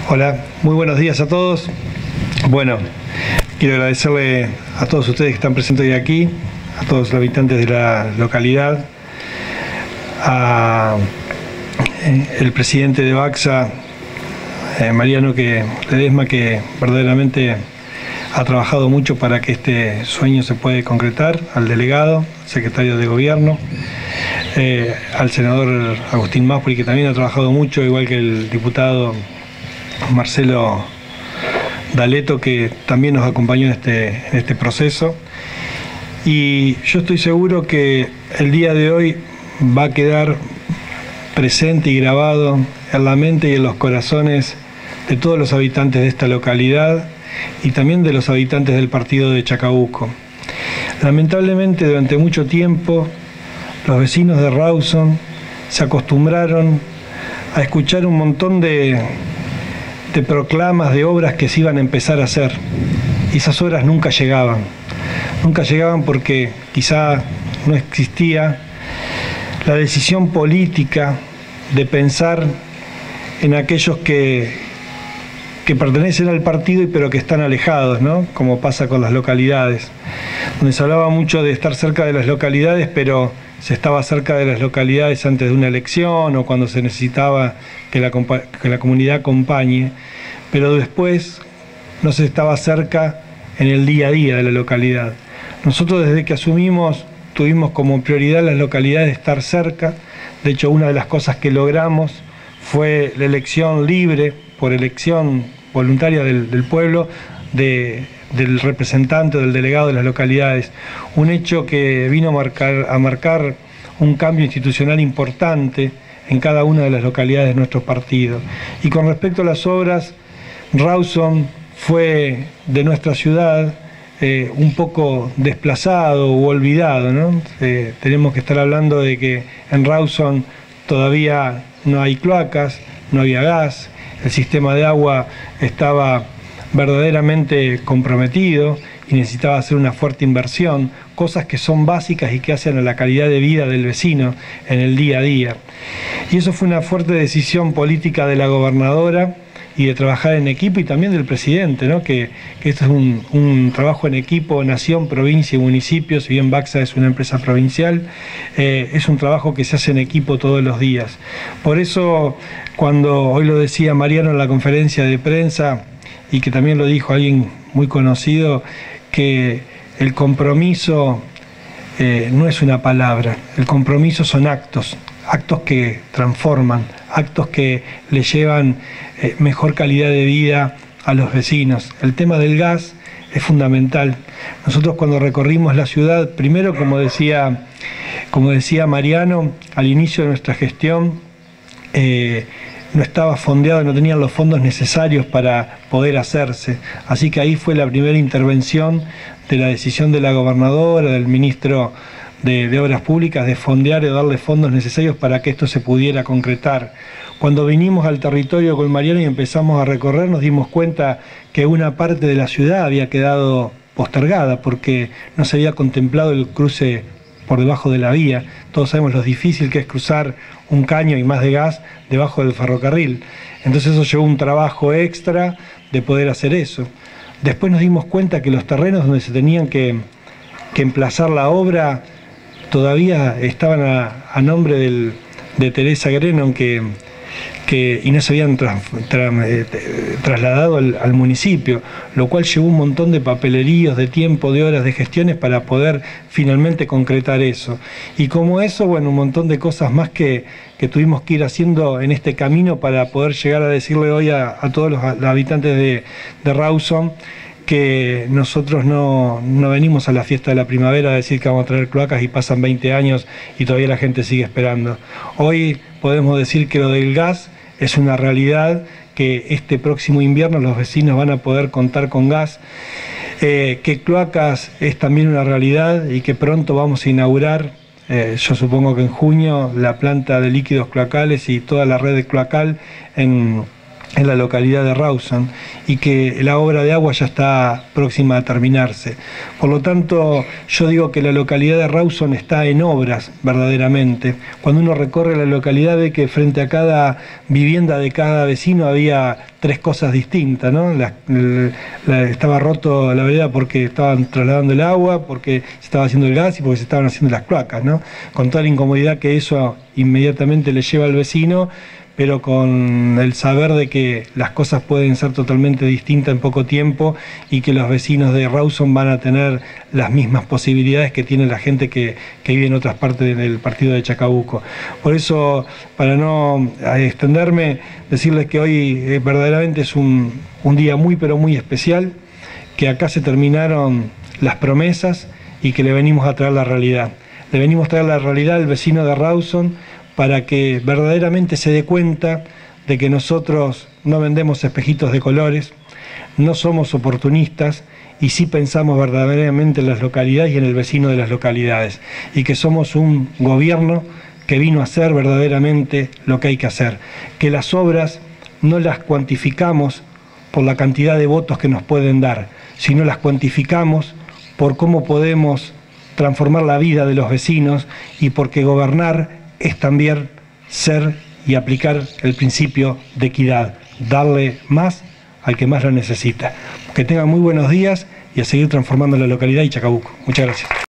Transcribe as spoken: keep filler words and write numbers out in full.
Hola, muy buenos días a todos. Bueno, quiero agradecerle a todos ustedes que están presentes hoy aquí, a todos los habitantes de la localidad, a eh, el presidente de Baxa, eh, Mariano que, Ledesma, que verdaderamente ha trabajado mucho para que este sueño se pueda concretar, al delegado, secretario de Gobierno, eh, al senador Agustín Máspuri, que también ha trabajado mucho, igual que el diputado Marcelo D'Aleto, que también nos acompañó en este, en este proceso. Y yo estoy seguro que el día de hoy va a quedar presente y grabado en la mente y en los corazones de todos los habitantes de esta localidad y también de los habitantes del partido de Chacabuco. Lamentablemente, durante mucho tiempo, los vecinos de Rawson se acostumbraron a escuchar un montón de, de proclamas de obras que se iban a empezar a hacer. Y esas obras nunca llegaban. Nunca llegaban porque quizá no existía la decisión política de pensar en aquellos que, que pertenecen al partido y pero que están alejados, ¿no? Como pasa con las localidades, donde se hablaba mucho de estar cerca de las localidades, pero se estaba cerca de las localidades antes de una elección o cuando se necesitaba que la, que la comunidad acompañe, pero después no se estaba cerca en el día a día de la localidad. Nosotros desde que asumimos tuvimos como prioridad las localidades estar cerca. De hecho, una de las cosas que logramos fue la elección libre, por elección voluntaria del, del pueblo, de, del representante o del delegado de las localidades. Un hecho que vino a marcar, a marcar un cambio institucional importante en cada una de las localidades de nuestro partido. Y con respecto a las obras, Rawson fue de nuestra ciudad eh, un poco desplazado u olvidado, ¿no? Eh, tenemos que estar hablando de que en Rawson todavía no hay cloacas, no había gas, el sistema de agua estaba verdaderamente comprometido y necesitaba hacer una fuerte inversión, cosas que son básicas y que hacen a la calidad de vida del vecino en el día a día. Y eso fue una fuerte decisión política de la gobernadora y de trabajar en equipo, y también del presidente, ¿no? que, que esto es un, un trabajo en equipo, nación, provincia y municipio. Si bien Baxa es una empresa provincial, eh, es un trabajo que se hace en equipo todos los días. Por eso, cuando hoy lo decía Mariano en la conferencia de prensa, y que también lo dijo alguien muy conocido, que el compromiso eh, no es una palabra, el compromiso son actos, actos que transforman, actos que le llevan eh, mejor calidad de vida a los vecinos. El tema del gas es fundamental. Nosotros cuando recorrimos la ciudad, primero, como decía, como decía Mariano, al inicio de nuestra gestión, eh, no estaba fondeado, no tenían los fondos necesarios para poder hacerse. Así que ahí fue la primera intervención de la decisión de la gobernadora, del ministro de, de Obras Públicas, de fondear y darle fondos necesarios para que esto se pudiera concretar. Cuando vinimos al territorio con Mariano y empezamos a recorrer, nos dimos cuenta que una parte de la ciudad había quedado postergada porque no se había contemplado el cruce por debajo de la vía. Todos sabemos lo difícil que es cruzar un caño y más de gas debajo del ferrocarril. Entonces eso llevó un trabajo extra de poder hacer eso. Después nos dimos cuenta que los terrenos donde se tenían que, que emplazar la obra todavía estaban a, a nombre del, de Teresa Grenon, que, que, y no se habían tras, tras, eh, trasladado al, al municipio, lo cual llevó un montón de papeleríos, de tiempo, de horas, de gestiones para poder finalmente concretar eso. Y como eso, bueno, un montón de cosas más que, que tuvimos que ir haciendo en este camino para poder llegar a decirle hoy a, a todos los, los habitantes de, de Rawson que nosotros no, no venimos a la fiesta de la primavera a decir que vamos a traer cloacas y pasan veinte años y todavía la gente sigue esperando. Hoy podemos decir que lo del gas es una realidad, que este próximo invierno los vecinos van a poder contar con gas, eh, que cloacas es también una realidad y que pronto vamos a inaugurar, eh, yo supongo que en junio, la planta de líquidos cloacales y toda la red de cloacal en, en la localidad de Rawson y que la obra de agua ya está próxima a terminarse. Por lo tanto, yo digo que la localidad de Rawson está en obras verdaderamente. Cuando uno recorre la localidad ve que frente a cada vivienda de cada vecino había tres cosas distintas, ¿no? La, la, estaba roto la vereda porque estaban trasladando el agua, porque se estaba haciendo el gas y porque se estaban haciendo las cloacas, ¿no? Con toda la incomodidad que eso inmediatamente le lleva al vecino, pero con el saber de que las cosas pueden ser totalmente distintas en poco tiempo y que los vecinos de Rawson van a tener las mismas posibilidades que tiene la gente que, que vive en otras partes del partido de Chacabuco. Por eso, para no extenderme, decirles que hoy eh, verdaderamente es un, un día muy pero muy especial, que acá se terminaron las promesas y que le venimos a traer la realidad. Le venimos a traer la realidad al vecino de Rawson, para que verdaderamente se dé cuenta de que nosotros no vendemos espejitos de colores, no somos oportunistas y sí pensamos verdaderamente en las localidades y en el vecino de las localidades, y que somos un gobierno que vino a hacer verdaderamente lo que hay que hacer, que las obras no las cuantificamos por la cantidad de votos que nos pueden dar, sino las cuantificamos por cómo podemos transformar la vida de los vecinos y porque gobernar es también ser y aplicar el principio de equidad, darle más al que más lo necesita. Que tengan muy buenos días y a seguir transformando la localidad y Chacabuco. Muchas gracias.